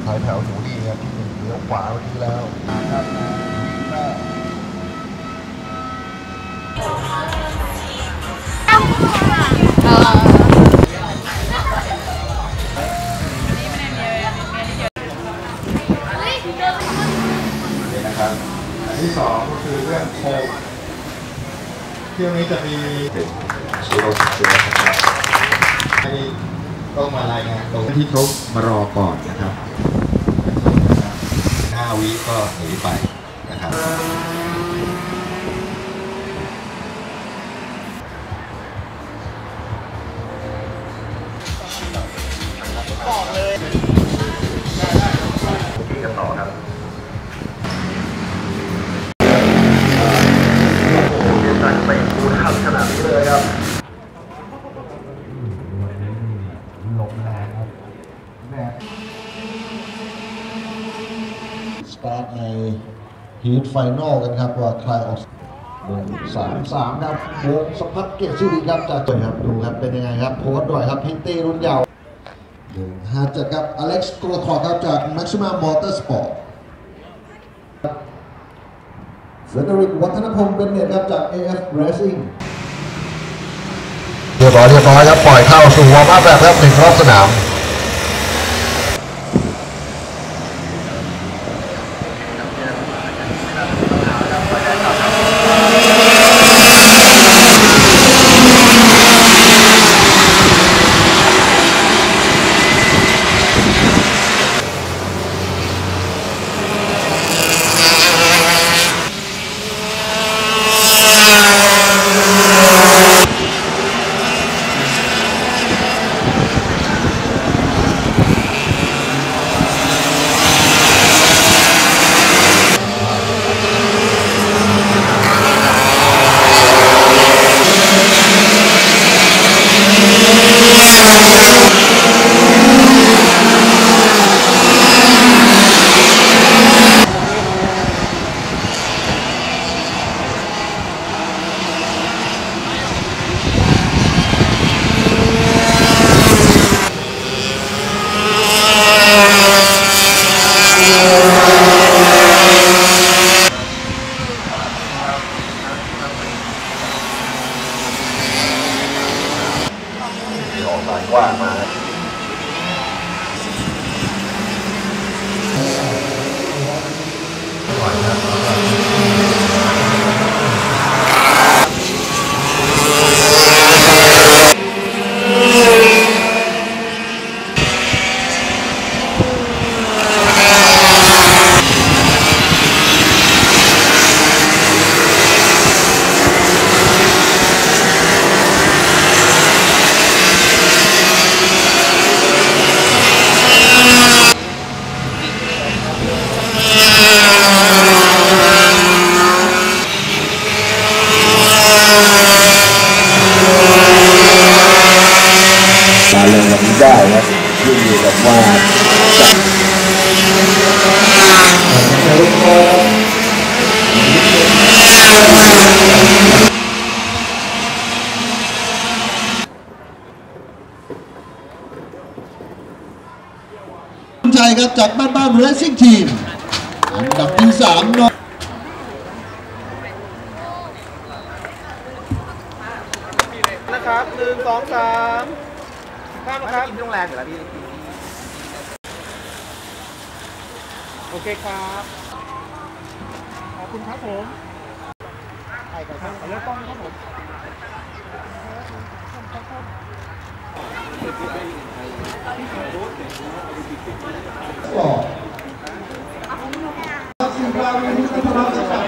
ท้ายแถวหนูดีครับที่1เลี้ยวขวาเมื่อกี้แล้วครับแม่นะครับอันที่2ก็คือเรื่องโคมเที่ยวนี้จะมีถึงชีโร่ชีโร่ครับให้ต้องมารายงานตัวที่เขามารอก่อนนะครับ5 วิก็หนีไปนะครับบอกเลยที่กันต่อครับสั่งไปคูณขับขนาดนี้เลยครับลมแรงครับแม่สตาร์ทในฮีทไฟนอลกันครับว่าใครออก3-3ครับวงสพัฒน์เกียรติศิริครับจากครับดูครับเป็นยังไงครับโค้ชด้วยครับพิตตี้รุ่นเยาว์157ครับอเล็กซ์โกลคอร์ครับจาก Maxima Motorsport เฟเดริกวัฒนพงศ์เป็นเน็ตครับจาก AF Racing เรียบร้อยครับปล่อยเข้าสู่วอร์มอัพแบบ1 รอบสนามกว้างมาลงวันนี้ได้ครับขึ้นอยู่กับว่าใจครับจากบ้านเรซซิ่งทีมอันดับที่3เนาะนะครับ1 2 3ข้ามนะครับกินโรงแรมอยู่แล้วพี่โอเคครับขอบคุณครับผมไปกันครับเลือกกล้องครับผมสิ่งที่เรา